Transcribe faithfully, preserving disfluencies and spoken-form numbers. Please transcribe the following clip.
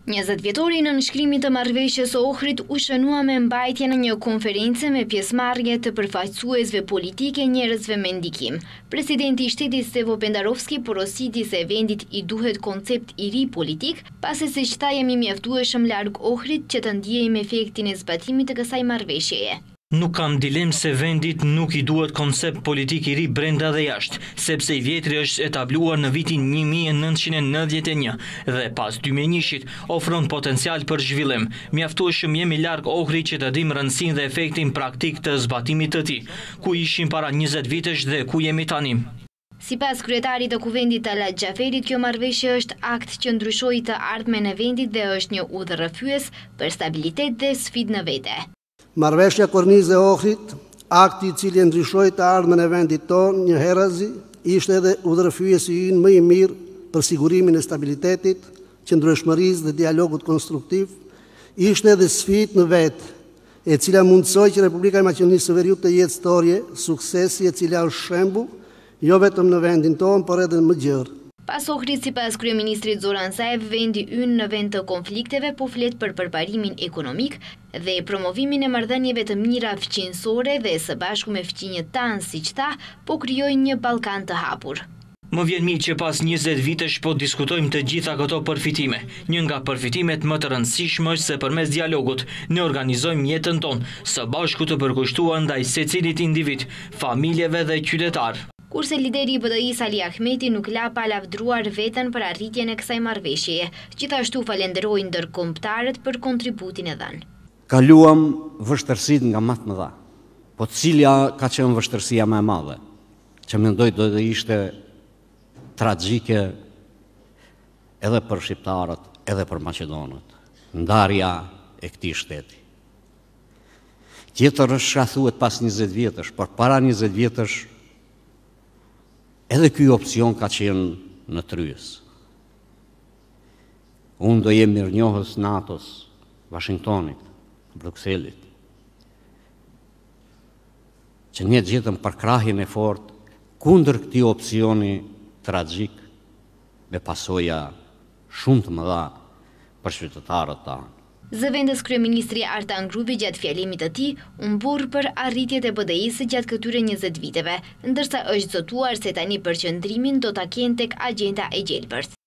njëzet vjetori në nënshkrimit të marrëveshjes së Ohrit u shënua me mbajtjen e një konferencë me pjesëmarrje të përfaqësuesve politike, njerëzve me ndikim. Presidenti i shtetit Stevo Pendarovski porositi se vendit i duhet koncept i ri politik, pasi se qëta jemi mjaftueshëm larg Ohrit që të ndjejmë efektin e zbatimit të kësaj marrëveshjeje. Nuk kam dilem se vendit nuk i duhet koncept politik i ri brenda dhe jashtë, sepse i vjetri është etabluar në vitin një mijë e nëntëqind e nëntëdhjetë e një dhe pas dy mijë e njëit ofron potencial për zhvillim. Mjaftueshëm jemi larg Ohrit që të dim rëndësinë dhe efektin praktik të zbatimit të tij, ku ishim para njëzet vitesh dhe ku jemi tani. Sipas kryetarit të kuvendit Talat Xhaferit, kjo marrëveshje është akt që ndryshoi të ardhmen e vendit dhe është një udhërrëfyes për stabilitet dhe sfidë në vete. Marrëveshja Kornizë e Ohrit, akti i cili ndryshoi të ardhmen e vendit tonë një herëzi, ishte edhe udhërrëfyesi ynë më i mirë për sigurimin e stabilitetit, qëndrueshmërisë dhe dialogut konstruktiv, ishte edhe sfidë në vetë, e cila mundsoi që Republika e Maqedonisë së Veriut të jetë storje suksesi e cila është shembull jo vetëm në vendin tonë, por edhe më gjerë. Pas Ohrit, sipas kryeministrit Zoran Zaev, vendi ynë në vend të konflikteve po flet për përparimin ekonomik dhe promovimin e marrëdhënieve të mira fqinjësore dhe së bashku me fqinjët tanë, siç tha, po krijojnë një Ballkan të hapur. Më vjen mirë që pas njëzet vitesh po diskutojmë të gjitha këto përfitime. Një nga përfitimet më të rëndësishme është se përmes dialogut ne organizojmë jetën tonë, së bashku të përkushtuar ndaj secilit individ, familjeve dhe qytetar. Kurse lideri i B D I-s Ali Ahmeti nuk la pa lavdruar veten për arritjen e kësaj marrëveshjeje, gjithashtu falenderoi ndërkombëtarët për kontributin e dhënë. Kaluam vështirësitë nga më të mëdha, po cilja ka qenë vështirësia më e madhe, që mendoj do të ishte tragjike edhe për shqiptarët, edhe për maqedonët, ndarja e këtij shteti. Tjetër është shkathuhet pas njëzet vjetësh, por para njëzet vjetësh edhe ky opcion ka qenë në tryes. Unë do jem mirënjohës NATO-s, Washingtonit, Brukselit, që ne gjetëm përkrahjen e fortë kundër këtij opcioni tragjik me pasoja shumë të mëdha për qytetarët tanë. Zëvendës kryeministri Artan Grupi gjatë fjalimit të tij u mburr për arritjet e B D I-s gjatë këtyre njëzet viteve, ndërsa është zotuar se tani përqendrimin do ta kenë tek agjenda e gjelbërt.